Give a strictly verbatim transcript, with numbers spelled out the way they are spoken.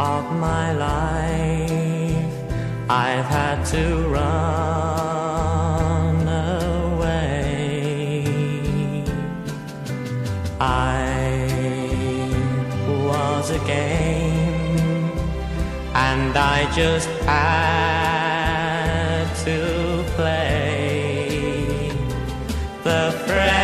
of my life, I've had to run away. I was a game, and I just had to play the friend